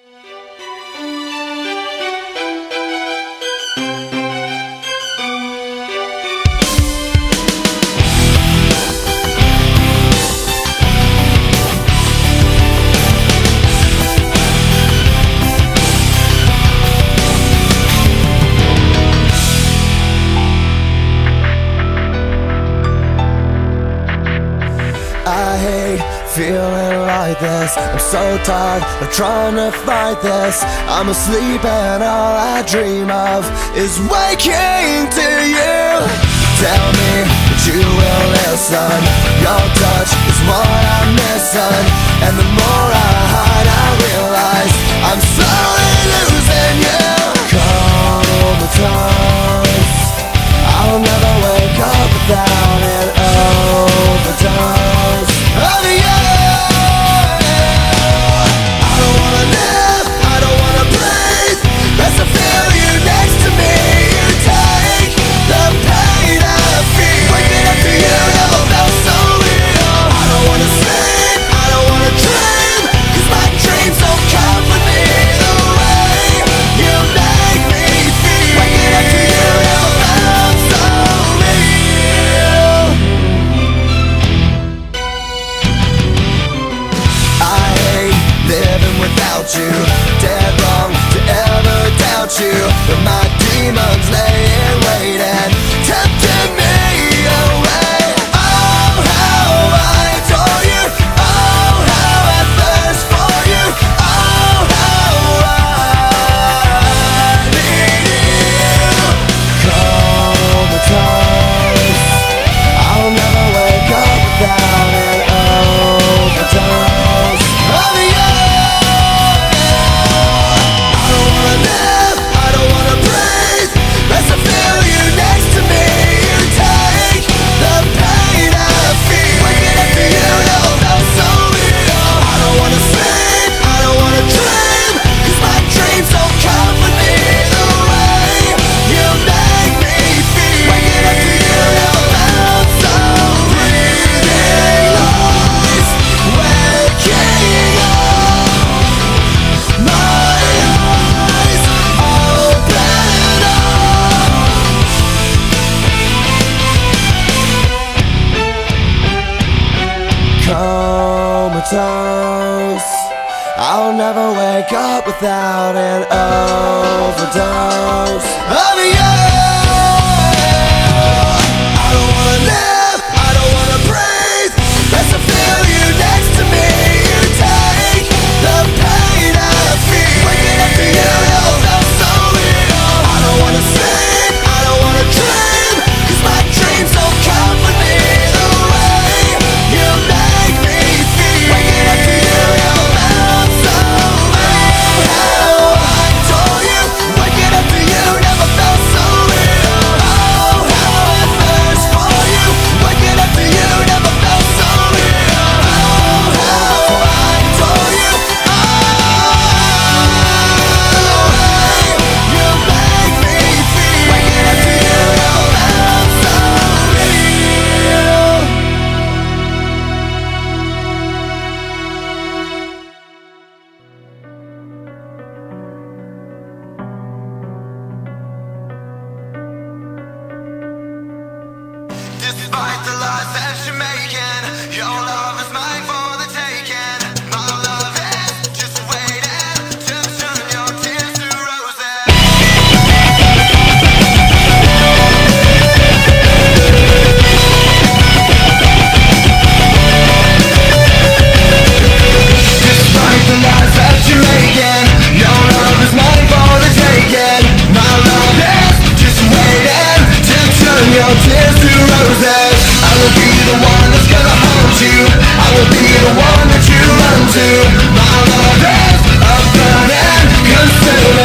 I hate feeling like this. I'm so tired of trying to fight this. I'm asleep and all I dream of is waking to you. Tell me that you will listen. Your touch is what I'm missing. And the more I hide, I realize I'm slowly losing you. Comatose, I'll never wake up without an overdose of you. I don't wanna live, I don't wanna breathe. As I feel you next to me, you take the pain I feel. Waking up to you never felt so real. I don't wanna sleep, I don't wanna dream, 'cause my dreams don't comfort me the way you make me feel. Waking up to you never felt so real. I hate living without you. Dead wrong to ever doubt you. But my demons laying waiting, tempting me away. Oh, how I adore you. Oh, how I thirst for you. Oh, how I need you. Comatose, I'll never wake up without an overdose of you. I don't wanna live, I don't wanna breathe. As I feel you next to me, you take the pain I feel. Waking up to you never felt so real. I don't wanna sleep, I don't wanna dream, 'cause my dreams don't comfort me the way you make me feel. Waking up to you never felt so breathing lost. Waking up, my eyes open up. Comatose, I'll never wake up without an overdose of you. I don't wanna live, I don't wanna breathe. As I feel you next to me, you take the pain I feel. Waking up to you never felt so real. I don't wanna sleep, I don't wanna dream, 'cause my dreams don't comfort me the way you make me feel. Waking up to you never felt so real. How I adore you. Waking up to you never felt so real. Oh, how I thirst for you. Waking up to you never felt so real. Oh, how I adore you. You make me feel. Waking up to you never felt so real. Despite the lies that you're making, your love is mine for the taking. My love is just waiting to turn your tears to roses. Despite the lies that you're making, your love is mine for the taking. My love is just waiting to turn your tears to roses. I will be the one that's gonna hold you. I will be the one that you run to. My love is a burning, consuming